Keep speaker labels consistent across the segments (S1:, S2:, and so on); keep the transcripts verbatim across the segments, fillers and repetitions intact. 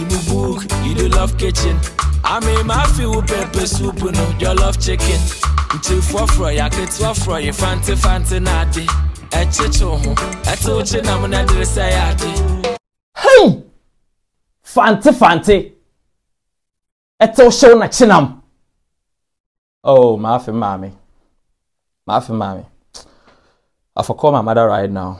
S1: In your book, you do love kitchen. I mean, my feel pepper soup, no, you love chicken. Until four fry, I get two fry, you fancy fancy natty. A chicho, a touch, I'm not say.
S2: Hey! Fancy fancy. Eto show na chinam. Oh, my for mommy. My for mommy. I for call my mother right now.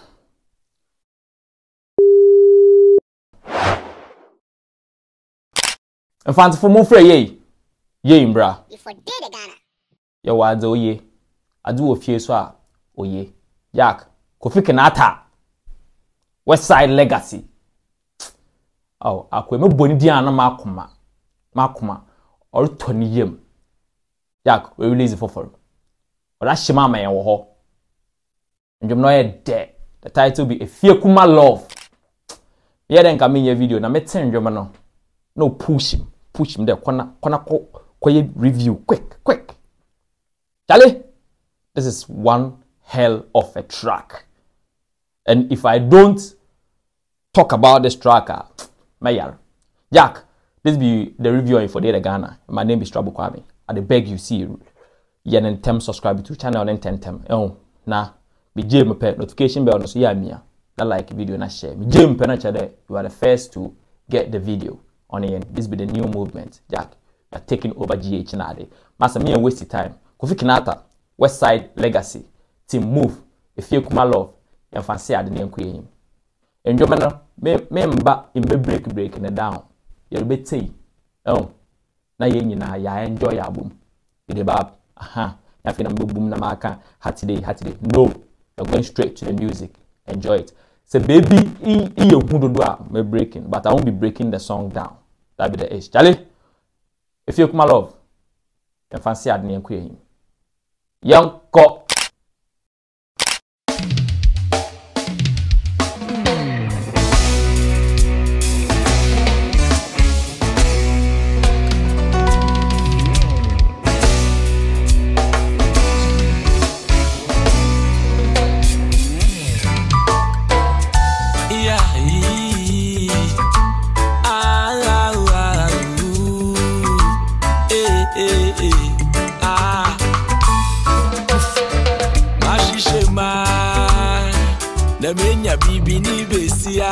S2: And fancy for more free ye. Ye, bra.
S3: You for dead Ghana.
S2: Your words, oh ye. I do a few swa. Oh ye. Jack. Kofi Kenata. West Side Legacy. Oh, I could not boni diana makuma. Makuma. Or Tony Yim. Jack, we release it for for. Or that shima may ho. And you're not dead. The title be If You Kuma Love. Yeah, then come in your video. Now, me send you no. No, push him. Push him there. Kona, kona, ko, quiet review. Quick, quick. Charlie, this is one hell of a track. And if I don't talk about this tracker, Mayal. Jack, this be the review for Data Ghana. My name is Trouble Kwame. I beg you see yen and tem subscribe to channel and ten tem. Oh, na be jam pe notification bell no so ya mia. That like video na share. Me jam pe na chade. You are the first to get the video on the end. This be the new movement. Jack, you are taking over G H na de. Masa me and waste time. Kofi Kenata, West Side Legacy, Team Move, If You Kuma Love, and fancy ade na nkuye him. Enjo me me me mba in be break break na down. You be say, oh, na ye nyina ya enjoy album. Ide bab, aha, ya fi na boom na maka hatide hatide. No, you're going straight to the music. Enjoy it. Say baby, e e hundo do a me breaking, but I won't be breaking the song down. That be the age. Charlie, If You Kuma Love, and fancy ade na nkuye him. Young co Menya bibi ni besia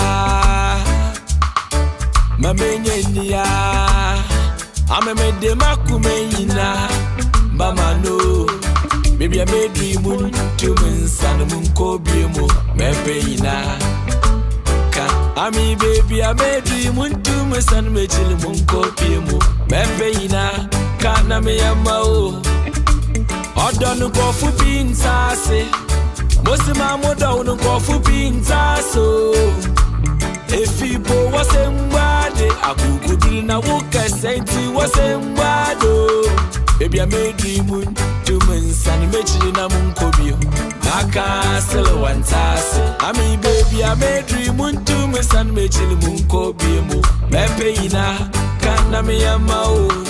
S2: Mamenya niya Ameme de makumenyina Mama no Baby I made dream to men san mun ko biemo mepeyina Ka Ami baby I made dream to men san me chil mun ko biemo mepeyina Ka na me yama o Odonu ko fu bin sase Most my mother wouldn't go for being so. If people was in body, I could do na walk and say to was in body. Baby, I made dream to men, son, mentioning a munkobio. Naka, sell one task. I mean, baby, I made dream to me, son, mentioning munkobio. Mepina, can't na me a mao.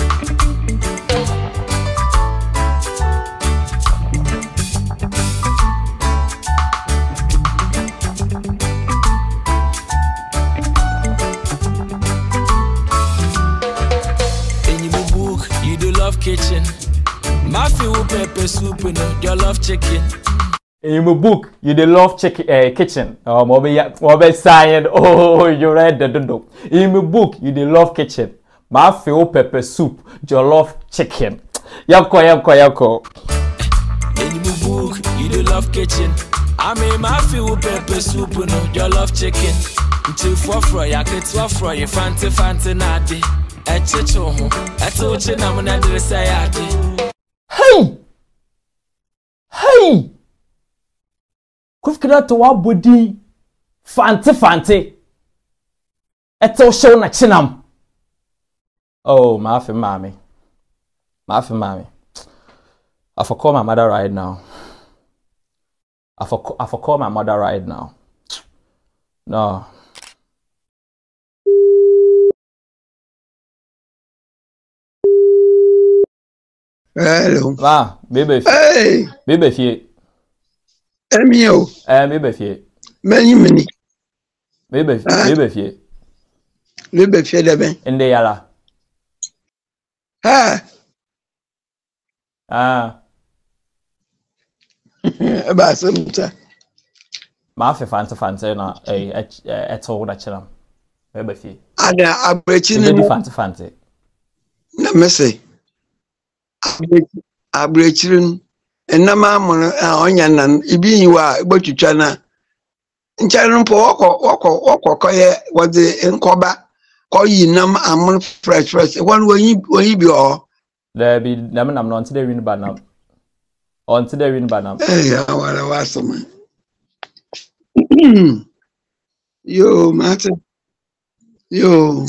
S2: Kitchen, my feel pepper soup, no, you love chicken. In my book, you the love chicken uh, kitchen. Oh, mobe mobe saying, oh, you read the do. In my book, you the love kitchen. My feel pepper soup, you love chicken. Yako yako yako.
S1: In my book, you the love kitchen. I mean, my feel pepper soup, no, you love chicken. Until four fry, I get two fry, you fancy fancy natty. Hey! Hey! Kofi Kenata wa body fancy fancy. Eto show na chinam. Oh, my for mommy. My for mommy. I for call my mother right now. I for I for call my mother right now. No.
S4: Hello.
S2: Ah, baby.
S4: Hey.
S2: Baby fie.
S4: Emio.
S2: Eh, baby fie.
S4: Many many.
S2: Baby, baby fie.
S4: Libe fie de ben.
S2: Inde yala.
S4: Ha.
S2: Ah.
S4: Ba semta.
S2: Ma fe fante fante na eh eh eto na chiram. We ba fie.
S4: Ada abrechi
S2: Be
S4: ni
S2: bi fante fante.
S4: na mese. Abrechi enama amono onya nan ibi yiwa igbotwitwa na nchare mpo woko woko woko koye wode nkoba koyi nam amon fresh fresh one when when bi o
S2: There be nam nam no until they win ba nam. Until they win ba nam.
S4: eh ya wala wasoma. Yo mate. Yo.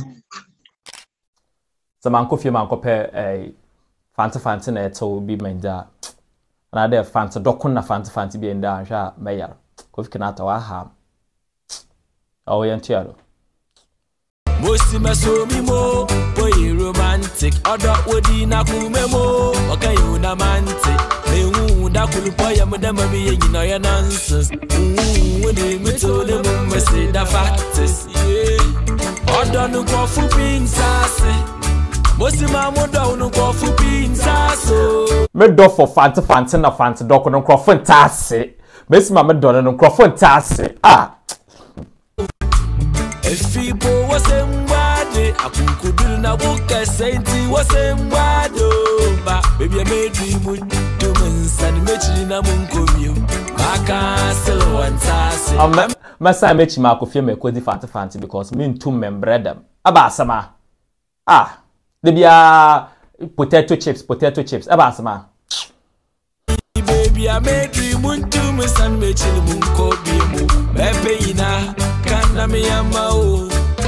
S2: So man ko fie man ko pe eh fante fante na eto bi menda. Na de fante dokun na fante fante bi enda ahwa meyar. Ko fi kana ta wa ha. Oh yentiaro.
S3: Mosi masomi mo, boy romantic. Odo wodi na kumemo, okay you na mantic. Me hu da kulupo ya mudama bi yin no ya nonsense. Hu wodi me to le mo me say da facts. Yeah. Odo no go fu pinsase. Mosi ma mo do no go fu pinsaso.
S2: Me do for fante fante na fante dokun no kro fantase. Mosi ma me do no kro fantase. Ah.
S3: If people was in body, I could do na book a sainty was in body. Baby, I made dream with humans and matching a munkumio. I can't still one task.
S2: Um, my son met him. I could feel me cause the fante fante because me two member them. Abasama. Ah, they be a potato chips, potato chips. Abasama.
S3: Baby, I made dream with humans and matching a munkumio. Baby, na. Na mi amao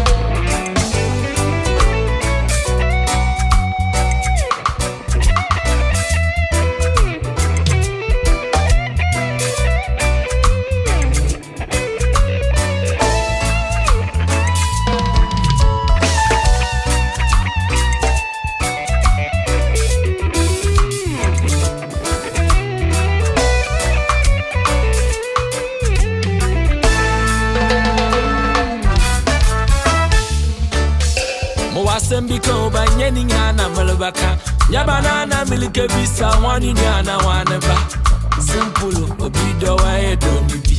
S3: Sembiko banyeni ngana malabaka Nyabana milike bisa wani nyana waneba Simple obido wa edo nibi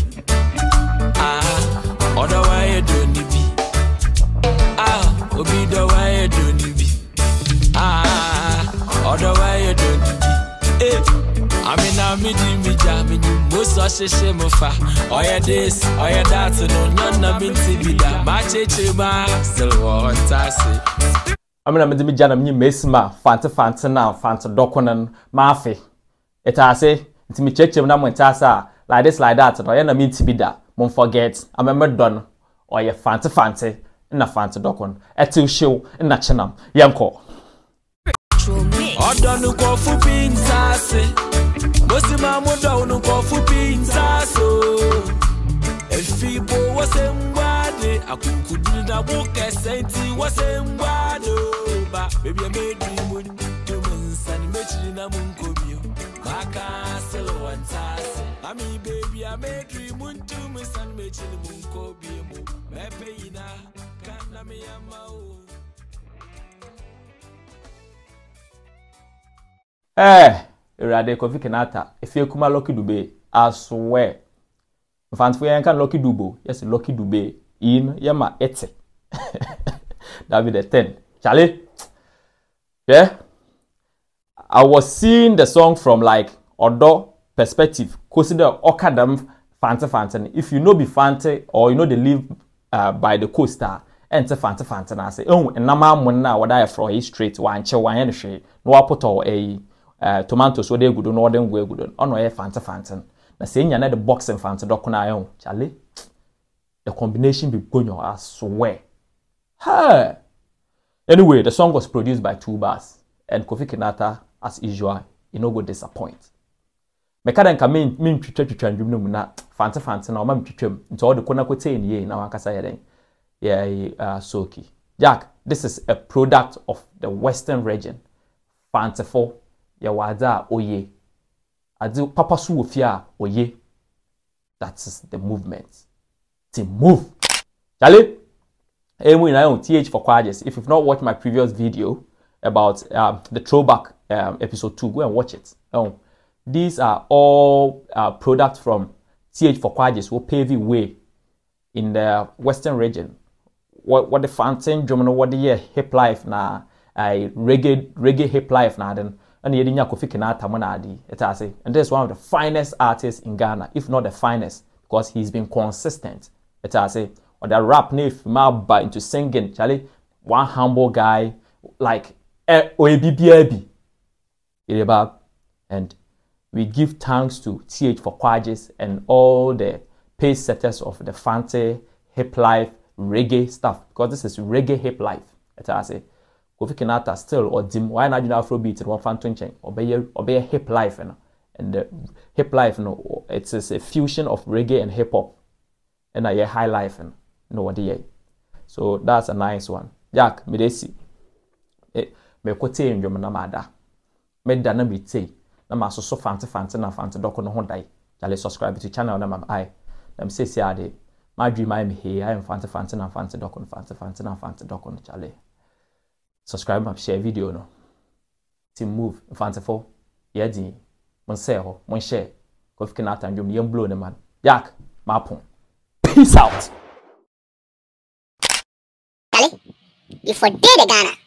S3: Ah, odo wa edo nibi Ah, obido wa edo nibi Ah, odo wa edo nibi Eh, amina midi mija midi Muso sheshe mufa Oya this, oya that No nyana minti bida Macheche ma Silwa ontasi
S2: I'm gonna me jana me mesma fante fante na fante dokunen mafe. It I say it me check na mo ntasa like this like that no na me tibida mon forget I'm me done or ye fante fante na fante dokun etil show na chenam yanko
S3: Odonu ko fu pinsase Bosi mamudo nu ko fu pinsaso Efibo wasembade akukudu na buke senti wasembado ba baby I made dream with humans and mechi na munkobio maka selo wantase ami baby I made dream with humans and mechi na munkobio mo mepe ina kana me amao
S2: eh irade Kofi Kenata efie kuma Lucky Dube I swear Fans for yankan Lucky Dubo, yes, Lucky Dube in Yama Etse. David the ten. Charlie, yeah. I was seeing the song from like Odo perspective. Consider Okadam Fante Fante. If you know be Fante or you know they live uh, by the coast, enter Fante Fante and I say, oh, and Nama Mona, what I from his street, one chair, one shade, no apoto a tomatoes, so they good, no them way good, on no Fante Fante. Na saying you the boxing fans dokuna yon Charlie the combination be going I swear. Hey. Anyway, the song was produced by Two Bass and Kofi Kenata as usual, you know go disappoint. Mekada nka mean mean twitwa twitwa ndwum no mu na fante fante na o ma twitwam nti all the kona kote ni ye na wakasa yeden. Yeah, uh, Soki. Jack, this is a product of the Western region. Fante for ya wada oye. Adi papa su ofia oye. That is the movement. To move. Charlie, Emu ina on T H for Kwajes. If you've not watched my previous video about um, the throwback um, episode two, go and watch it. Um, these are all uh, products from T H for Kwajes will pave the way in the Western region. What what the fountain drum what the year hip life na uh, reggae reggae hip life na then and the Yedinya Kofi Kinata Monadi it has and this is one of the finest artists in Ghana, if not the finest, because he's been consistent. It has a or the rap nif ma into singing Charlie, one humble guy like O A B B A B and we give thanks to T H for Kwajes and all the pace setters of the Fante hip life reggae stuff, because this is reggae hip life. It has a Kofi Kinata still or dim why not you know Afrobeat and one Phantom chain or be or be a hip life and and the hip life no it's a fusion of reggae and hip hop and a high life and no what the so that's a nice one. Jack me desi eh me kote ndwom na mada me da na bi tei na ma so so fante fante na fante doko no ho dai jale subscribe to channel na ma ai na me say say ade my dream I am here I am fante fante na fante doko no fante fante na fante doko no chale subscribe ma share video no team move fante for ye di mon say ho mon share Kofi Kinata ndwom yem blow ne man Jack ma pon peace out
S5: you for dead Ghana.